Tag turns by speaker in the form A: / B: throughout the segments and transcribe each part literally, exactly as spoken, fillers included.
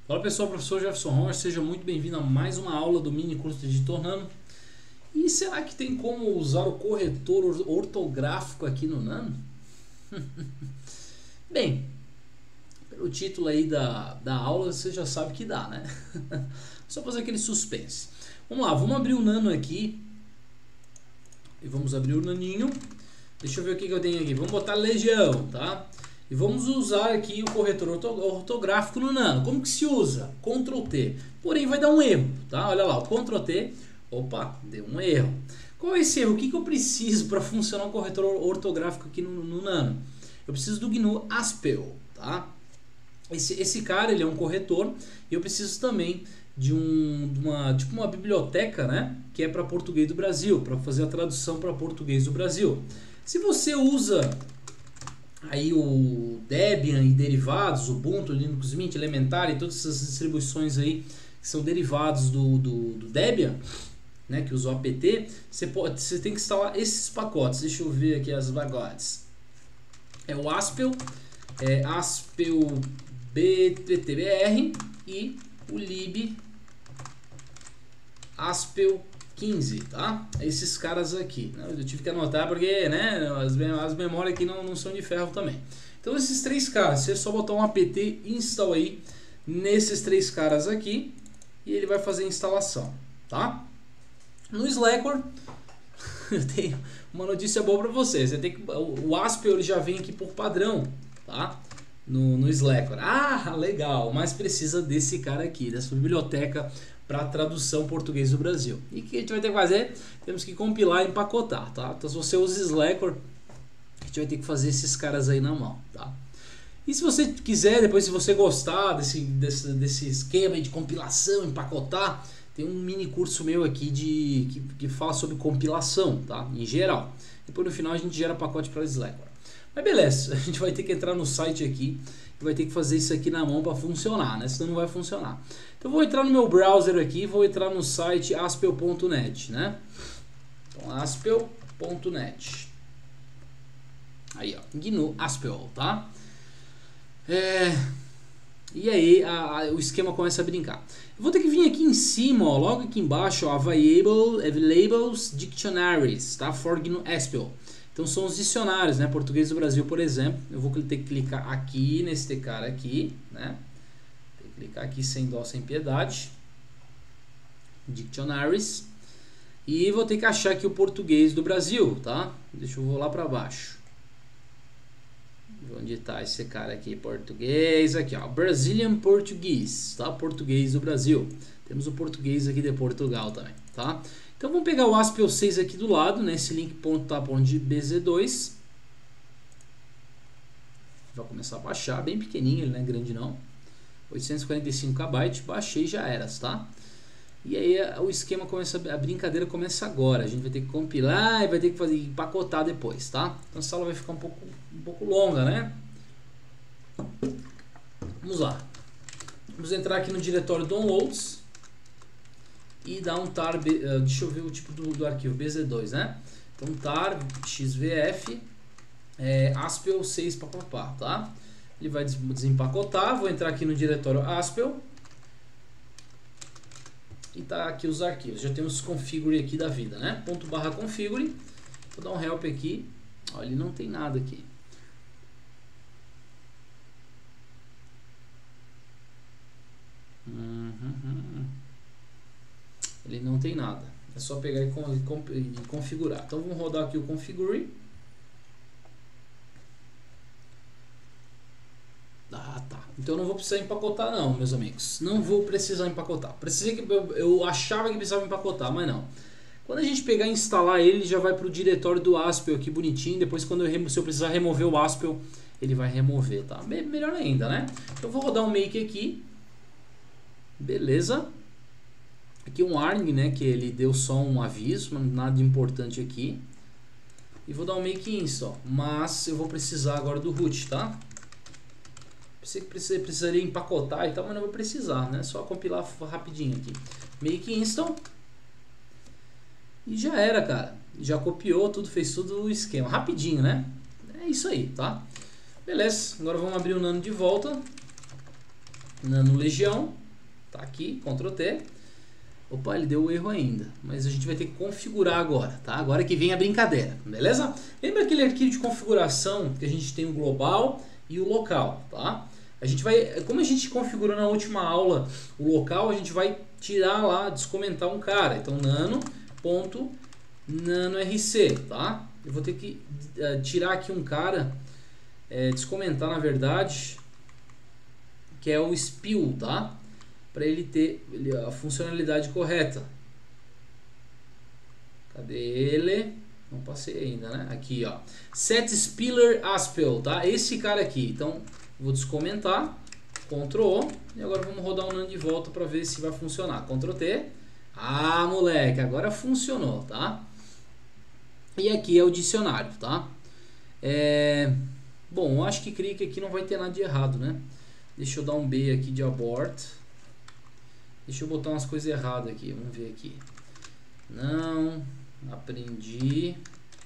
A: Fala pessoal, professor Jefferson Rocha, seja muito bem-vindo a mais uma aula do mini curso de Editor Nano. E será que tem como usar o corretor ortográfico aqui no Nano? Bem, pelo título aí da, da aula você já sabe que dá, né? Só fazer aquele suspense. Vamos lá, vamos abrir o Nano aqui. E vamos abrir o Naninho. Deixa eu ver o que, que eu tenho aqui. Vamos botar Legião, tá? E vamos usar aqui o corretor ortográfico no Nano. Como que se usa? control T. Porém vai dar um erro, tá? Olha lá, o control T. Opa, deu um erro. Qual é esse erro? O que, que eu preciso para funcionar o corretor ortográfico aqui no, no Nano? Eu preciso do G N U Aspel, tá? Esse, esse cara, ele é um corretor. E eu preciso também de, um, de uma, tipo uma biblioteca, né? Que é para português do Brasil, para fazer a tradução para português do Brasil. Se você usa aí o Debian e derivados, Ubuntu, Linux Mint, Elementary e todas essas distribuições aí que são derivados do, do, do Debian, né, que usa o apt, você, pode, você tem que instalar esses pacotes. Deixa eu ver aqui as pacotes. É o Aspel, é Aspel B T T B R e o lib Aspel quinze, tá? Esses caras aqui, né? Eu tive que anotar porque, né, as, as memórias aqui não, não são de ferro também. Então esses três caras, você só botar um apt install aí nesses três caras aqui e ele vai fazer a instalação, tá? No Slackware eu tenho uma notícia boa para vocês. Você tem que, o Aspel ele já vem aqui por padrão, tá? No, no Slackware. Ah, legal, mas precisa desse cara aqui, dessa biblioteca para tradução português do Brasil. E o que a gente vai ter que fazer? Temos que compilar e empacotar, tá? Então se você usa Slackware, a gente vai ter que fazer esses caras aí na mão, tá? E se você quiser, depois se você gostar desse, desse, desse esquema de compilação, empacotar, tem um mini curso meu aqui de, que, que fala sobre compilação, tá? Em geral. Depois no final a gente gera pacote para Slackware. Mas beleza, a gente vai ter que entrar no site aqui e vai ter que fazer isso aqui na mão para funcionar, né? Senão não vai funcionar. Então eu vou entrar no meu browser aqui, vou entrar no site aspel ponto net, né? Então aspel ponto net. Aí, ó, G N U Aspel, tá? É... E aí a, a, o esquema começa a brincar. Eu vou ter que vir aqui em cima, ó, logo aqui embaixo, ó, Available, Labels, Dictionaries, tá? For G N U Aspel. Então são os dicionários, né? Português do Brasil, por exemplo. Eu vou ter que clicar aqui nesse cara aqui, né? Tem que clicar aqui sem dó, sem piedade. Dictionaries. E vou ter que achar aqui o português do Brasil, tá? Deixa eu vou lá para baixo. Onde está esse cara aqui? Português, aqui ó, Brazilian Portuguese, tá? Português do Brasil. Temos o português aqui de Portugal também, tá? Então vamos pegar o Aspel seis aqui do lado, né? Esse link tá de B Z dois. Vai começar a baixar, bem pequenininho, ele não é grande não. oitocentos e quarenta e cinco kilobytes, baixei já era, tá? E aí o esquema começa, a brincadeira começa agora. A gente vai ter que compilar e vai ter que fazer empacotar depois, tá? Então essa aula vai ficar um pouco, um pouco longa, né? Vamos lá. Vamos entrar aqui no diretório Downloads e dar um tar, deixa eu ver o tipo do, do arquivo, B Z dois, né? Então tar xvf é, Aspel seis papapá, tá? Ele vai desempacotar, vou entrar aqui no diretório Aspel e tá aqui os arquivos, já temos configure aqui da vida, né? Ponto barra configure, vou dar um help aqui, olha, ele não tem nada aqui. Uhum. Ele não tem nada, é só pegar e, e configurar. Então vamos rodar aqui o configure. Ah, tá. Então eu não vou precisar empacotar não, meus amigos. Não vou precisar empacotar. Precisei que eu, eu achava que precisava empacotar, mas não. Quando a gente pegar e instalar ele, ele já vai para o diretório do Aspel aqui bonitinho. Depois quando eu, se eu precisar remover o Aspel, ele vai remover, tá? Melhor ainda, né? Então eu vou rodar um make aqui. Beleza. Aqui um warning, né? Que ele deu só um aviso, mas nada de importante aqui. E vou dar um make install. Mas eu vou precisar agora do root, tá? Pensei que precisaria empacotar e tal, mas não vou precisar, né? Só compilar rapidinho aqui. Make install. E já era, cara. Já copiou tudo, fez tudo o esquema. Rapidinho, né? É isso aí, tá? Beleza. Agora vamos abrir o Nano de volta. Nano Legião, tá aqui, Ctrl T. Opa, ele deu erro ainda, mas a gente vai ter que configurar agora, tá? Agora que vem a brincadeira, beleza? Lembra aquele arquivo de configuração que a gente tem o global e o local, tá? A gente vai, como a gente configurou na última aula o local, a gente vai tirar lá, descomentar um cara. Então nano ponto nano R C, tá? Eu vou ter que uh, tirar aqui um cara, é, descomentar na verdade, que é o spill, tá? Para ele ter a funcionalidade correta. Cadê ele? Não passei ainda, né? Aqui, ó. Set Spiller Aspel, tá? Esse cara aqui. Então, vou descomentar. Ctrl O. E agora vamos rodar o nano de volta para ver se vai funcionar. Ctrl T. Ah, moleque, agora funcionou, tá? E aqui é o dicionário, tá? É... Bom, eu acho que clique aqui não vai ter nada de errado, né? Deixa eu dar um B aqui de abort. Deixa eu botar umas coisas erradas aqui. Vamos ver aqui. Não. Aprendi.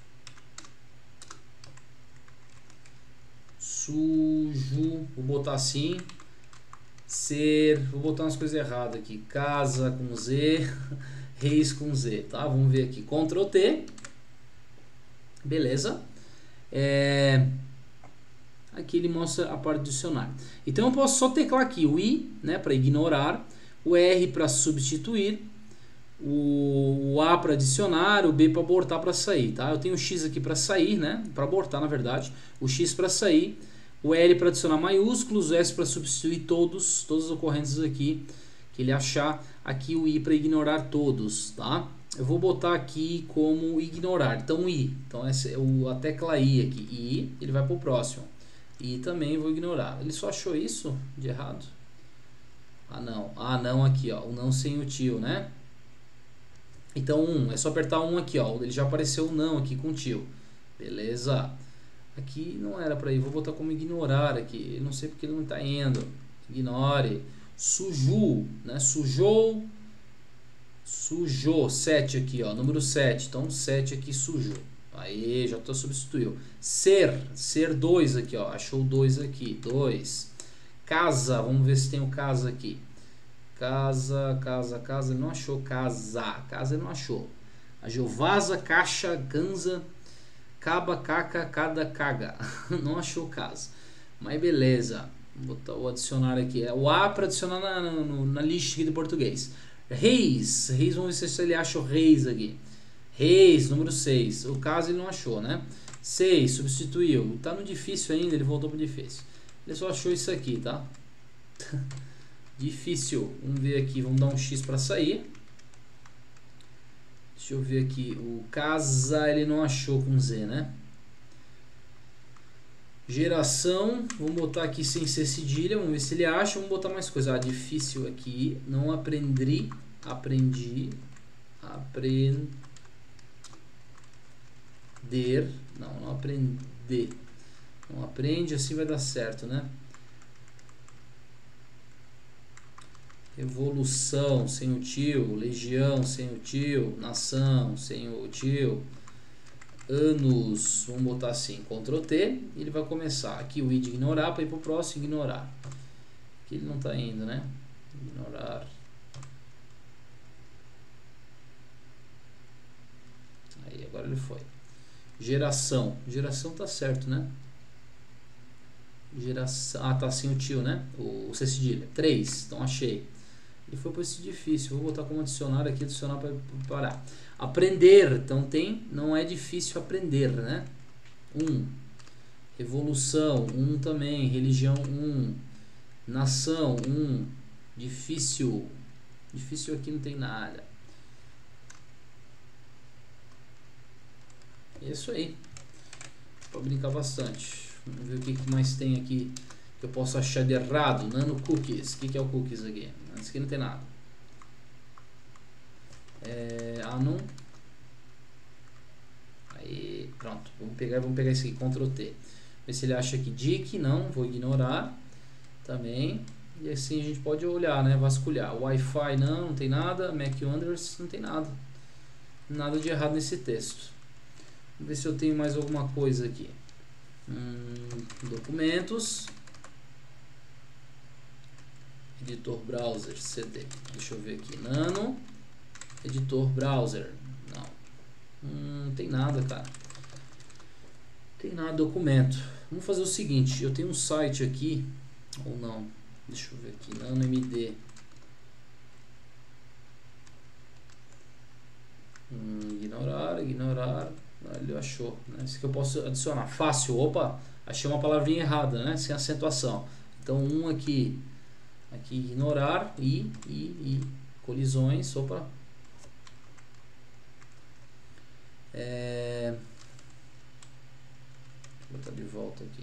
A: Sujo. Vou botar assim. Ser. Vou botar umas coisas erradas aqui. Casa com Z. Reis com Z. Tá? Vamos ver aqui. Ctrl T. Beleza. É... Aqui ele mostra a parte do dicionário. Então eu posso só teclar aqui o I, né, para ignorar. O R para substituir, o, o A para adicionar, o B para abortar, para sair, tá? Eu tenho o X aqui para sair, né? Para abortar, na verdade. O X para sair, o L para adicionar maiúsculos, o S para substituir todos, todas as ocorrências aqui que ele achar. Aqui o I para ignorar todos, tá? Eu vou botar aqui como ignorar. Então I, então essa é o, a tecla I aqui, I, ele vai para o próximo. E também vou ignorar. Ele só achou isso de errado? Ah não, ah não aqui ó, o não sem o tio, né? Então um, é só apertar um aqui ó, ele já apareceu o não aqui com o tio. Beleza. Aqui não era pra ir, vou botar como ignorar aqui, eu não sei porque ele não tá indo. Ignore. Sujou, né? Sujou. Sujou, sete aqui ó, número sete, então sete aqui sujou. Aí, já tô substituiu. Ser, ser dois aqui ó, achou dois aqui, dois. Casa, vamos ver se tem o casa aqui. Casa, casa, casa, ele não achou casa. Casa ele não achou. A Geovasa, caixa, ganza, caba, caca, cada, caga. Não achou casa. Mas beleza. Vou botar o adicionar aqui. É o A para adicionar na, na, na lista aqui do português. Reis. Reis, vamos ver se ele acha o reis aqui. Reis, número seis. O caso ele não achou, né? seis, substituiu. Tá no difícil ainda, ele voltou pro difícil. Ele só achou isso aqui, tá? Difícil. Vamos ver aqui, vamos dar um X para sair. Deixa eu ver aqui. O casa ele não achou com Z, né? Geração. Vamos botar aqui sem ser cedilha. Vamos ver se ele acha. Vamos botar mais coisa. Ah, difícil aqui. Não aprendi. Aprendi. Aprender. Não, não aprender. Não aprende, assim vai dar certo, né? Evolução, sem o tio. Legião, sem o tio. Nação, sem o tio. Anos, vamos botar assim, Ctrl T. E ele vai começar. Aqui o I de ignorar, para ir para o próximo, ignorar. Aqui ele não está indo, né? Ignorar. Aí, agora ele foi. Geração. Geração tá certo, né? Geração. Ah, tá sem o tio, né? O, o C cedilha. três. Então achei. Ele foi para esse difícil. Vou botar como adicionar aqui, adicionar para parar. Aprender. Então tem. Não é difícil aprender, né? um. Revolução. um também. Religião. um. Nação. um. Difícil. Difícil aqui não tem nada. É isso aí. Para brincar bastante. Vamos ver o que, que mais tem aqui que eu posso achar de errado. Nano cookies. O que, que é o cookies aqui? Isso aqui não tem nada. É, anon. Aí, pronto. Vamos pegar, vamos pegar esse aqui. Ctrl T. Ver se ele acha aqui dic. Não, vou ignorar. Também. E assim a gente pode olhar, né? Vasculhar. Wi-Fi não, não tem nada. Mac Wonders não tem nada. Nada de errado nesse texto. Vamos ver se eu tenho mais alguma coisa aqui. Hum, documentos. editor browser, C D. Deixa eu ver aqui, nano, editor browser. Não, hum, não tem nada, cara. Não tem nada, documento. Vamos fazer o seguinte, eu tenho um site aqui, ou não, deixa eu ver aqui, nano M D. Hum, ignorar, ignorar. Ele achou, né? Esse que eu posso adicionar. Fácil, opa, achei uma palavrinha errada, né? Sem acentuação. Então, um aqui, aqui ignorar e, e, e colisões, opa. É... Vou botar de volta aqui.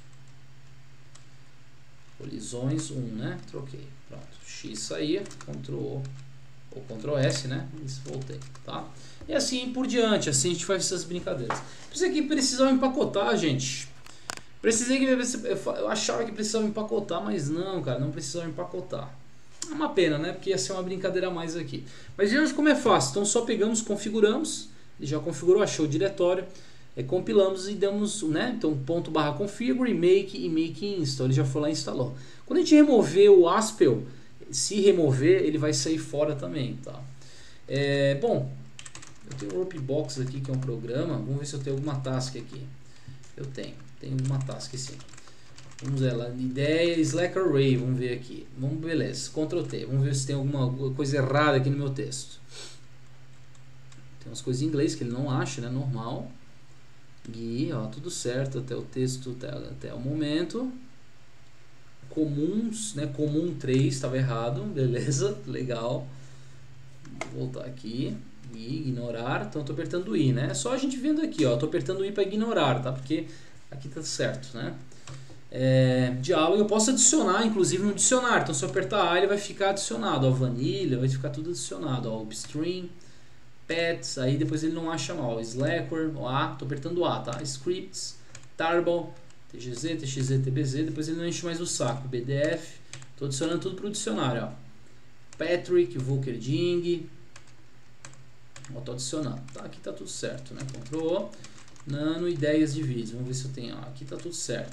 A: Colisões um, né? Troquei. Pronto. X saía, Ctrl O. Ou Ctrl S, né? Isso, voltei, tá? E assim por diante, assim a gente faz essas brincadeiras. Isso aqui precisava empacotar, gente. Precisei que eu achava que precisava empacotar, mas não, cara, não precisava empacotar. É uma pena, né? Porque ia ser uma brincadeira a mais aqui. Mas vejam como é fácil. Então só pegamos, configuramos, ele já configurou, achou o diretório, é, compilamos e damos, né? Então ponto barra configure, make e make install. Ele já foi lá e instalou. Quando a gente remover o Aspel, se remover, ele vai sair fora também, tá? É, bom, eu tenho o Ropebox aqui, que é um programa. Vamos ver se eu tenho alguma task aqui. Eu tenho, tenho uma task sim. Vamos ver lá, ideia Slack Array, vamos ver aqui. Vamos, beleza, Ctrl T. Vamos ver se tem alguma coisa errada aqui no meu texto. Tem umas coisas em inglês que ele não acha, né? Normal. Gui, ó, tudo certo até o texto, até, até o momento. Comuns, né? Comum três, estava errado, beleza, legal. Vou voltar aqui e ignorar. Então estou apertando o I, né? É só a gente vendo aqui, ó. Estou apertando o I para ignorar, tá? Porque aqui tá certo, né? É, diálogo eu posso adicionar, inclusive no dicionário. Então se eu apertar A, ele vai ficar adicionado. Ó, vanilha, vai ficar tudo adicionado. Ó, upstream, pets, aí depois ele não acha mal. Slackware, ó, A, estou apertando A, tá? Scripts, tarball, T G Z, T X Z, T B Z, depois ele não enche mais o saco. B D F, estou adicionando tudo para o dicionário, ó. Patrick, Volkerding, estou adicionando, tá? Aqui tá tudo certo, né? Ctrl O, nano, ideias de vídeos, vamos ver se eu tenho, ó, aqui tá tudo certo.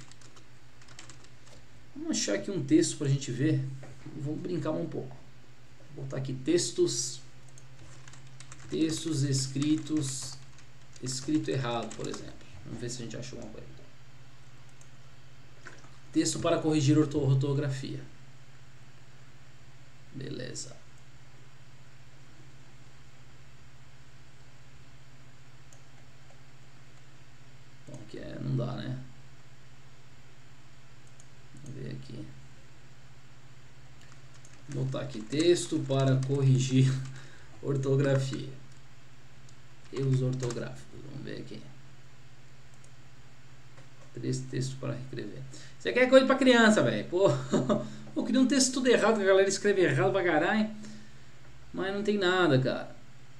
A: Vamos achar aqui um texto para a gente ver, vamos brincar um pouco. Vou botar aqui textos, textos escritos, escrito errado, por exemplo. Vamos ver se a gente acha alguma coisa. Texto para corrigir ortografia. Beleza. Bom, aqui é, não dá, né? Vamos ver aqui. Vou botar aqui texto para corrigir ortografia. Erros ortográficos. Vamos ver aqui. Três textos para reescrever. Isso aqui é coisa pra criança, velho. Pô, eu queria um texto tudo errado, que a galera escreve errado pra caralho. Mas não tem nada, cara.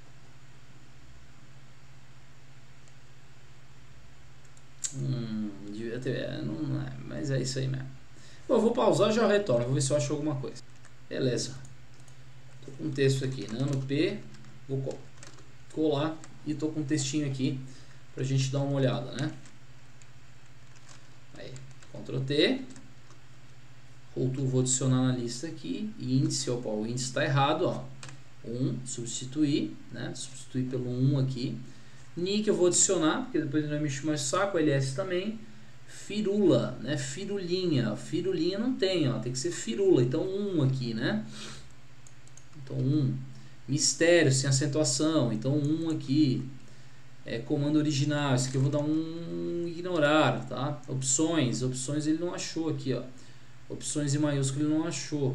A: Hum, devia ter. É, não é, mas é isso aí mesmo. Bom, eu vou pausar e já retorno. Vou ver se eu acho alguma coisa. Beleza. Tô com um texto aqui. Nano P. Vou colar. E tô com um textinho aqui pra gente dar uma olhada, né? Aí, Ctrl T, Ctrl vou adicionar na lista aqui, índice, opa, o índice está errado, ó, um, substituir, né, substituir pelo um aqui, nick eu vou adicionar, porque depois ele vai mexer mais o saco, L S também, firula, né, firulinha, firulinha não tem, ó, tem que ser firula, então um aqui, né, então um, mistério, sem acentuação, então um aqui, é, comando original, esse aqui eu vou dar um ignorar, tá? Opções, opções ele não achou aqui, ó. Opções em maiúsculo ele não achou.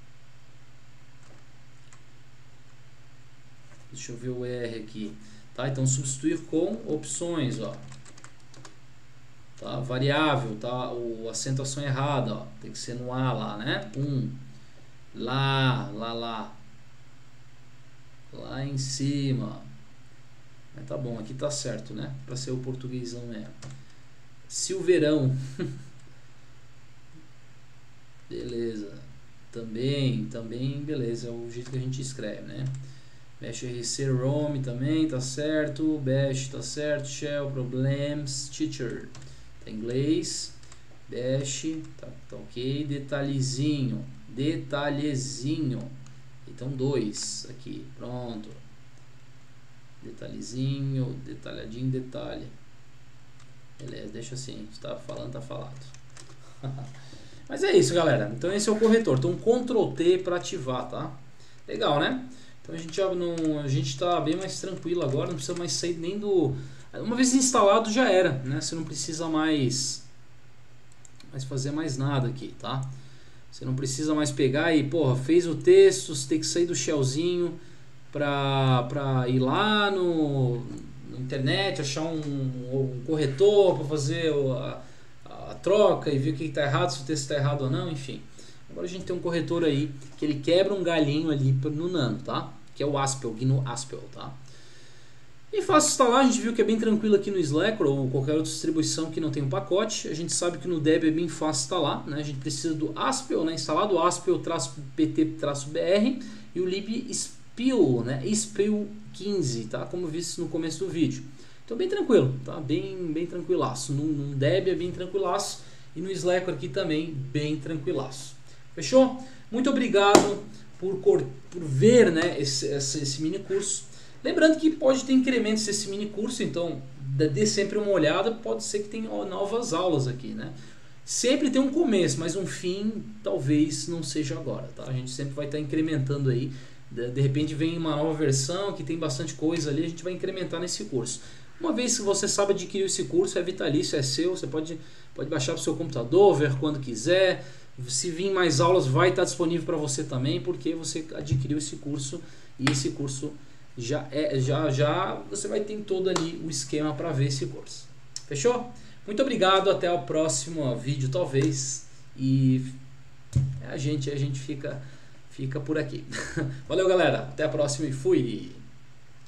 A: Deixa eu ver o R aqui, tá? Então substituir com opções, ó. Tá? Variável, tá? O acentuação errada, ó. Tem que ser no A lá, né? Um, lá, lá, lá, lá em cima. Mas tá bom, aqui tá certo, né? Pra ser o portuguesão mesmo. Silveirão. Beleza. Também, também, beleza. É o jeito que a gente escreve, né? Bash R C ROM também, tá certo. Bash, tá certo. Shell, Problems, Teacher. Tá em inglês. Bash, tá, tá ok. Detalhezinho. detalhezinho. Então dois aqui, pronto. Detalhezinho, detalhadinho, detalhe. Beleza, deixa assim, se tá falando, tá falado. Mas é isso, galera. Então esse é o corretor. Então control T para ativar, tá? Legal, né? Então a gente já não, a gente tá bem mais tranquilo agora, não precisa mais sair nem do... Uma vez instalado já era, né? Você não precisa mais, mais fazer mais nada aqui, tá? Você não precisa mais pegar e, porra, fez o texto, você tem que sair do shellzinho pra, pra ir lá no, na internet, achar um, um corretor para fazer a, a troca e ver o que está errado, se o texto está errado ou não, enfim. Agora a gente tem um corretor aí que ele quebra um galhinho ali no Nano, tá? Que é o Aspel, Gnu Aspel, tá? E fácil instalar, a gente viu que é bem tranquilo aqui no Slacker ou qualquer outra distribuição que não tem um pacote. A gente sabe que no Debian é bem fácil instalar, né? A gente precisa do Aspel, né? Instalado Aspel-pt-br e o libspil, né? spil quinze, tá? Como eu disse no começo do vídeo. Então bem tranquilo, tá? Bem, bem tranquilaço. No, no Debian é bem tranquilaço e no Slacker aqui também bem tranquilaço. Fechou? Muito obrigado por, por ver, né, esse, esse, esse mini curso. Lembrando que pode ter incrementos esse mini curso, então dê sempre uma olhada, pode ser que tenha novas aulas aqui, né? Sempre tem um começo, mas um fim talvez não seja agora, tá? A gente sempre vai estar incrementando aí, de, de repente vem uma nova versão que tem bastante coisa ali, a gente vai incrementar nesse curso. Uma vez que você sabe adquirir esse curso, é vitalício, é seu, você pode, pode baixar para o seu computador, ver quando quiser. Se vir mais aulas vai estar disponível para você também, porque você adquiriu esse curso e esse curso já é já já você vai ter todo ali o esquema para ver esse curso. Fechou? Muito obrigado, até o próximo vídeo talvez, e a gente a gente fica fica por aqui. Valeu, galera, até a próxima e fui.